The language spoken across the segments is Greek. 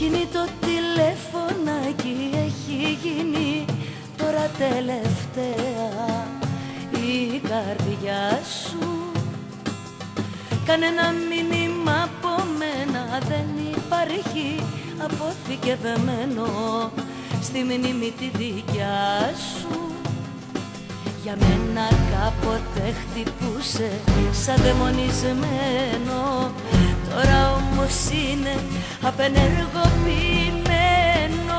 Κινητό τηλεφωνάκι έχει γίνει τώρα τελευταία η καρδιά σου. Κανένα μήνυμα από μένα δεν υπάρχει αποθηκευμένο στη μνήμη τη δικιά σου. Για μένα κάποτε χτυπούσε σαν δαιμονισμένο, τώρα όμως είναι απενεργοποιημένο.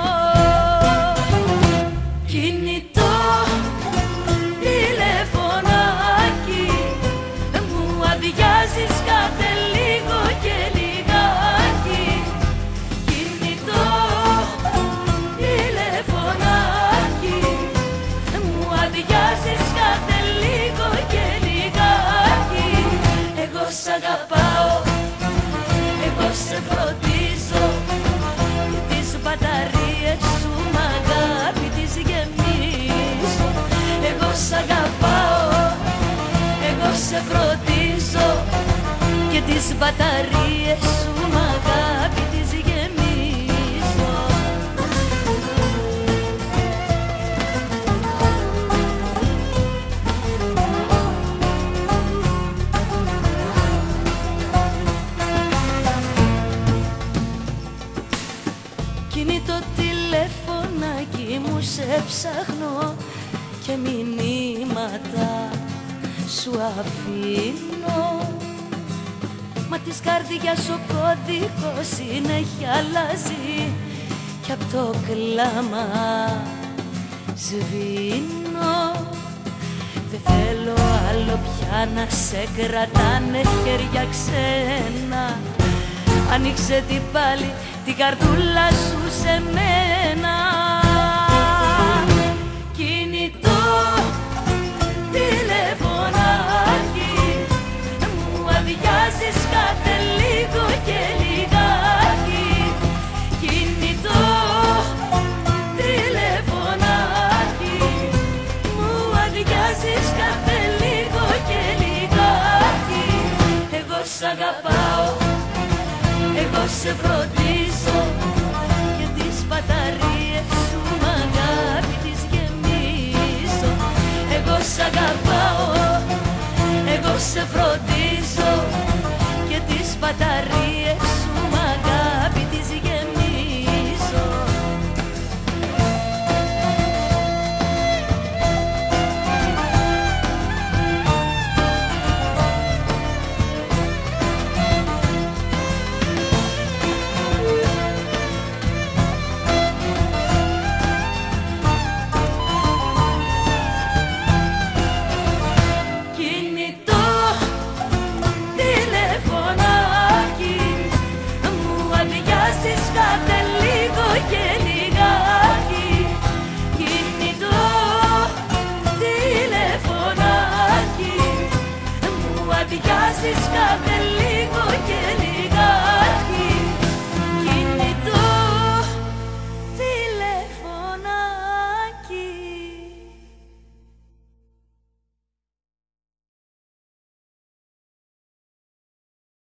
Κινητό τηλεφωνάκι μου αδειάζεις κάθε λίγο και λιγάκι. Κινητό τηλεφωνάκι μου αδειάζεις κάθε λίγο και λιγάκι. Εγώ σ' αγαπάω, εγώ σε φροντίζω και τις μπαταρίες σου μ' αγάπη τις γεμίζω. Εγώ σ' αγαπάω, εγώ σε φροντίζω και τις μπαταρίες σου μ' αγάπη τις γεμίζω. Κινητό τηλεφωνάκι μου σε ψάχνω και μηνύματα σου αφήνω, μα της καρδιάς ο κωδικός συνέχεια αλλάζει κι απ' το κλάμα σβήνω. Δεν θέλω άλλο πια να σε κρατάνε χέρια ξένα, ανοίξε την πάλι την καρδούλα σου σε μένα. Κινητό τηλεφωνάκι μου αδειάζεις κάθε λίγο και λιγάκι. Κινητό τηλεφωνάκι μου αδειάζεις κάθε λίγο και λιγάκι. Εγώ σ' αγαπάω, εγώ σε φροντίζω και τις μπαταρίες σου μ' αγάπη τις γεμίζω. Εγώ σ' αγαπάω, εγώ σε φροντίζω και τις μπαταρίες σου μ' αγάπη τις γεμίζω. Κάθε λίγο και λιγάκι. Κινητό τηλεφωνάκι μου αδειάζεις